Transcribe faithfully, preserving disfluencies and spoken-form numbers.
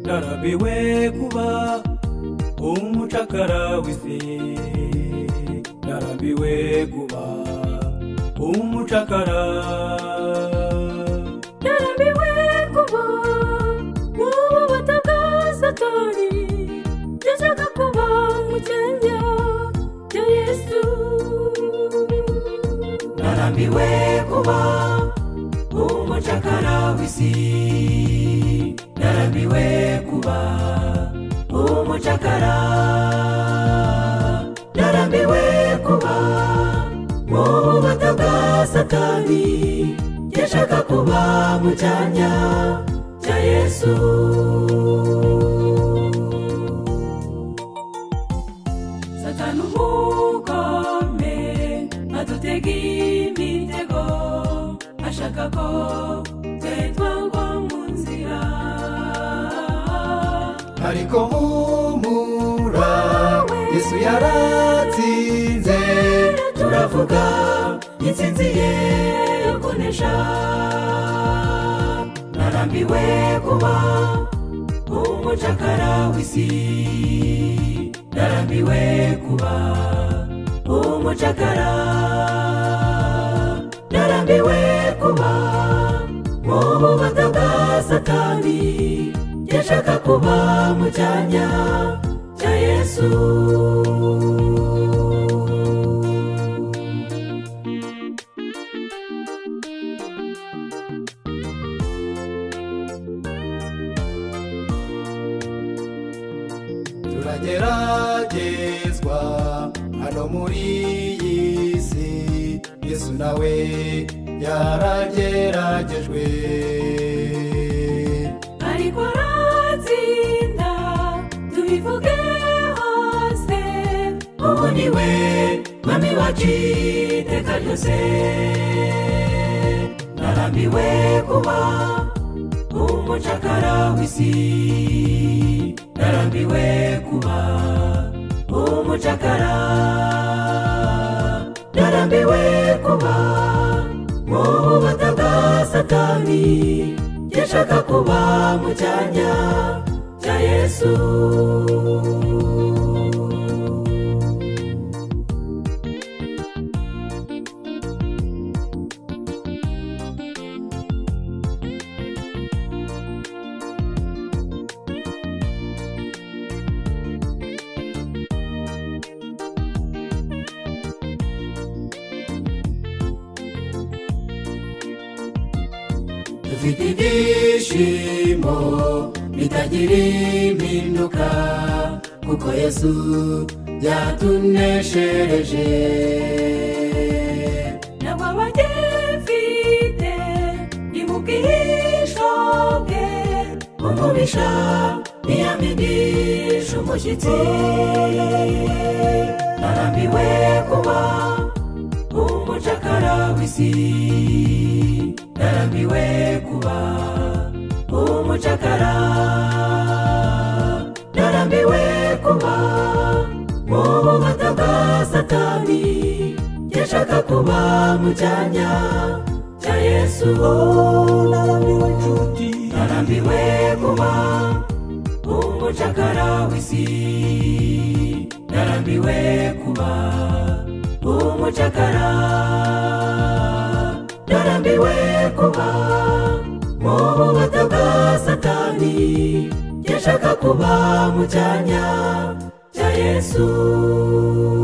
narabiwe kuba umucakara w'isi narabiwe kuba umucakara narabiwe kuba ububata bwa Satani ndashaka kuba mu cyanya cya Yesu narabiwe kuba umucakara w'isi narabiwe kuba umucakara narabiwe kuba mu bubata bwa Satani ndashaka kuba mu cyanya cya Yesu Satani umugome adutega imitego ashaka ko twagwa mu nzira ariko humura Yesu yaratsinze turavuga intsinzi ye yo kunesha narambiwe kuba umucakara w'isi narambiwe kuba umucakara narambiwe kuba mu bubata bwa Satani ndashaka kuba mu cyanya cya Yesu turageragezwa hano muri iyi si Yesu nawe yarageragejwe ariko aratsinda tubivuge hose ubu niwe mwami wacu iteka ryose narambiwe kuba umucakara w'isi narambiwe kuba umucakara narambiwe kuba mu bubata bwa Satani ndashaka kuba mu cyanya cya Yesu dufite ibyishimo bitagira impinduka kuko Yesu yatuneshereje ntabwo abagifite ni mu bwihisho bwe umubisha ntiyamidisha umushyitsi narambiwe kuba umucakara w'isi narambiwe kuba umucakara narambiwe kuba mu bubata bwa Satani ndashaka kuba mu cyanya cya Yesu narambiwe nshuti narambiwe kuba umucakara w'isi narambiwe kuba umucakara narambiwe kuba mu bubata bwa Satani ndashaka kuba mu cyanya cya Yesu